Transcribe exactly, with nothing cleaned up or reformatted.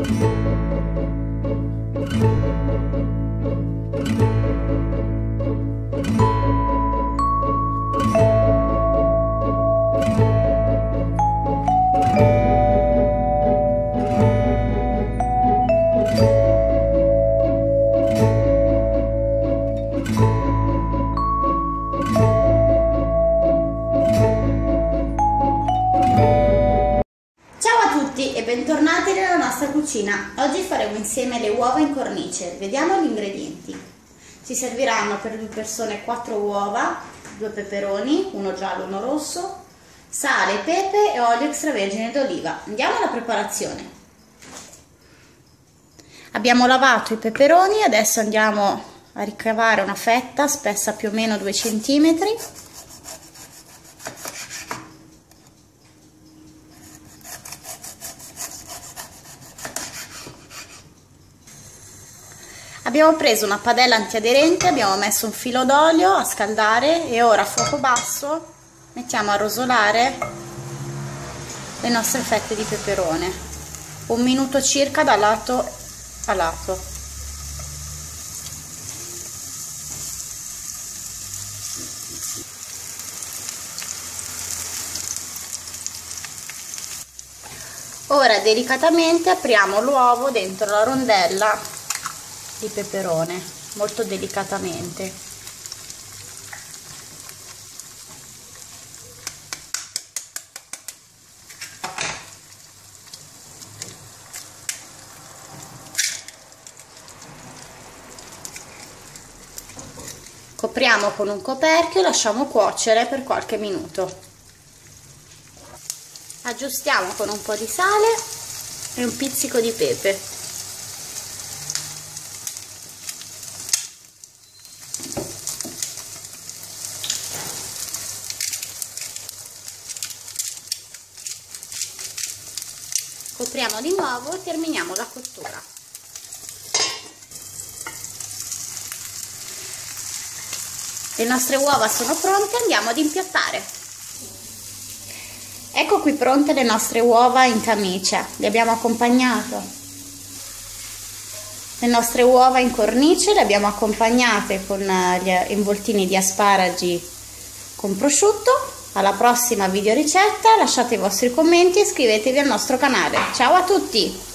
E bentornati nella nostra cucina. Oggi faremo insieme le uova in cornice. Vediamo gli ingredienti. Ci serviranno per due persone quattro uova, due peperoni, uno giallo e uno rosso, sale, pepe e olio extravergine d'oliva. Andiamo alla preparazione. Abbiamo lavato i peperoni, adesso andiamo a ricavare una fetta spessa più o meno due centimetri. Abbiamo preso una padella antiaderente, abbiamo messo un filo d'olio a scaldare e ora a fuoco basso mettiamo a rosolare le nostre fette di peperone, un minuto circa da lato a lato. Ora delicatamente apriamo l'uovo dentro la rondella di peperone, molto delicatamente. Copriamo con un coperchio e lasciamo cuocere per qualche minuto. Aggiustiamo con un po' di sale e un pizzico di pepe. Copriamo di nuovo e terminiamo la cottura. Le nostre uova sono pronte, andiamo ad impiattare. Ecco qui pronte le nostre uova in camicia, le abbiamo accompagnate. Le nostre uova in cornice le abbiamo accompagnate con gli involtini di asparagi con prosciutto. Alla prossima video ricetta, lasciate i vostri commenti e iscrivetevi al nostro canale. Ciao a tutti!